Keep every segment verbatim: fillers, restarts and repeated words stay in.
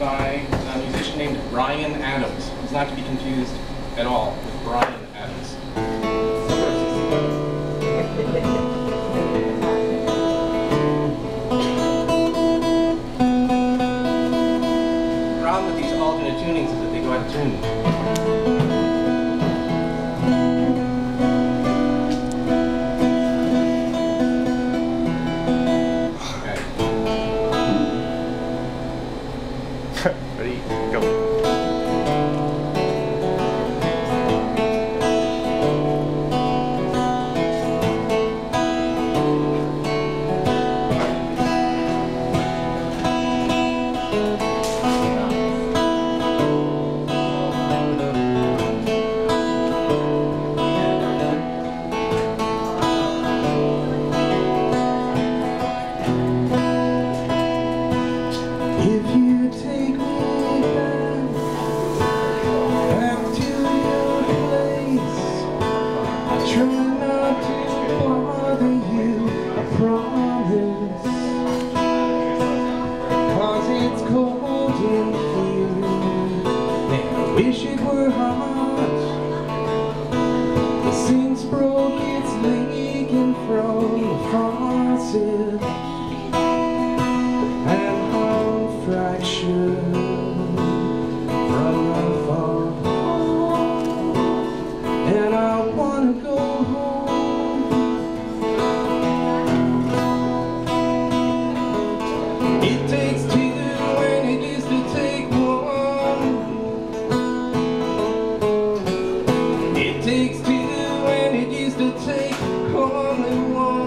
by a musician named Bryan Adams. He's not to be confused at all with Bryan Adams. The problem with these alternate tunings is that they go out of tune. Ready, go. If you take me back, back to your place, I try not to bother you, I promise. Cause it's cold in here, and I wish it were hot. The sink's broke, it's leaking from the faucet, fractured from afar, and I wanna go home. It takes two when it used to take one. It takes two when it used to take only one.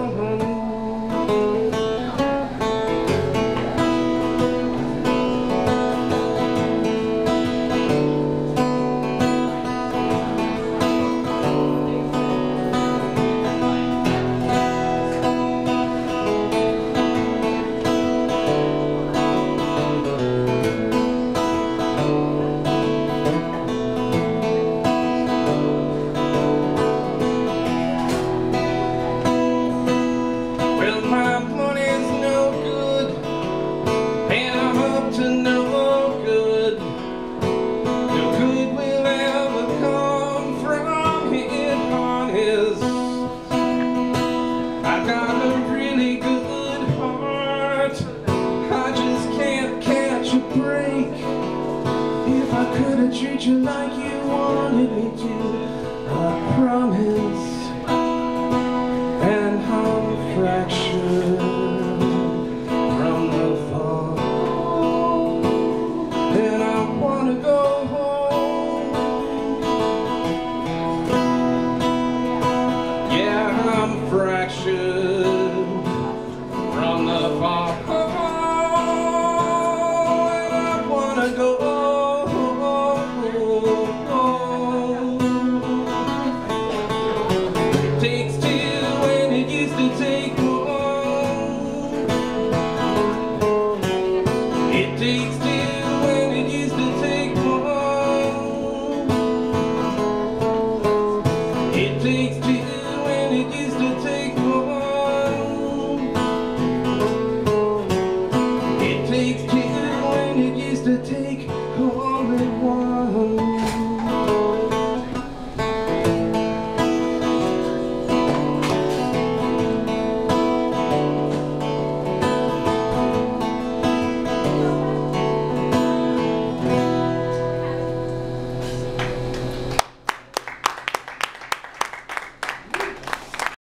To no good, no good will ever come from it, honest. I got a really good heart, I just can't catch a break. If I could have treated you like you wanted me to, I promise. And I'm fractured from the fall, and I wanna go home. Yeah, I'm fractured from the fall, and I wanna go home. It takes two when it used to take one. It takes two. It takes two when it used to take one. It takes two when it used to take one.